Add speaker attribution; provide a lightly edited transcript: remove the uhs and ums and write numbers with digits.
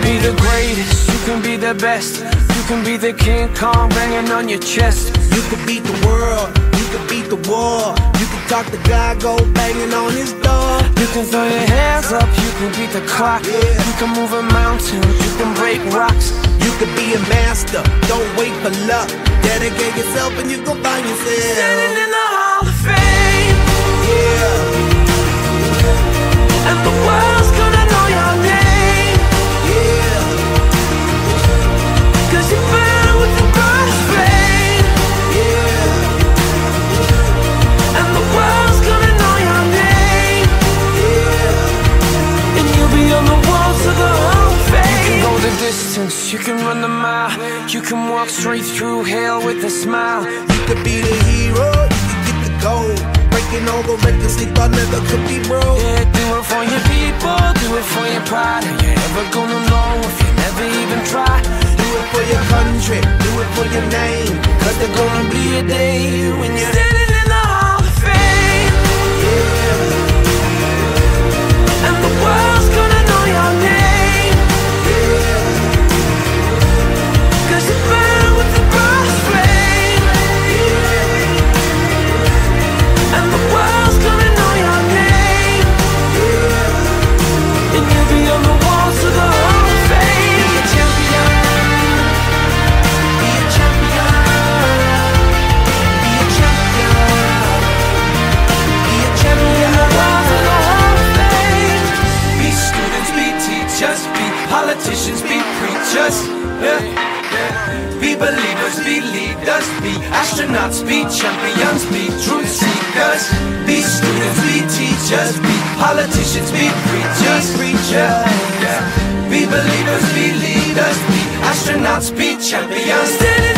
Speaker 1: be the greatest, you can be the best. You can be the King Kong banging on your chest.
Speaker 2: You could beat the world, you could beat the war. You can talk to God, go banging on his door.
Speaker 1: You can throw your hands up, you can beat the clock. You can move a mountain, you can break rocks.
Speaker 2: You could be a master, don't wait for luck. Dedicate yourself and you gon' find yourself
Speaker 1: standing in the Hall of Fame.
Speaker 2: Yeah.
Speaker 1: And the world's gonna know your name.
Speaker 2: Yeah.
Speaker 1: Cause you burn with the brightest flame.
Speaker 2: Yeah.
Speaker 1: And the world's gonna know your name.
Speaker 2: Yeah.
Speaker 1: And you'll be on the walls of the Hall of Fame. You can go the distance, you can run the mile. You can walk straight through hell with a smile.
Speaker 2: You could be the hero, you could get the gold. Breaking all the records they thought never could be broke.
Speaker 1: Yeah, do it for your people, do it for your pride. Are you ever gonna know if you never even try?
Speaker 2: Do it for your country, do it for your name.
Speaker 1: Cause there's gonna be a day when you're standing in the Hall of Fame.
Speaker 2: Yeah.
Speaker 1: And the world's gonna know your name.
Speaker 2: Yeah.
Speaker 1: Cause you burn with the brightest flame.
Speaker 2: Yeah.
Speaker 1: And the world's gonna know your name.
Speaker 2: Yeah.
Speaker 1: And you'll be on the walls of the Hall of Fame.
Speaker 2: Be a champion. Be a champion. Be a champion. Be a champion.
Speaker 1: The walls of the Hall of Fame.
Speaker 3: Be students, be teachers, be politicians, be preachers. Be believers, be leaders, be astronauts, be champions, be truth seekers. Be students, be teachers, be politicians, be preachers. Be believers, be leaders, be astronauts, be champions.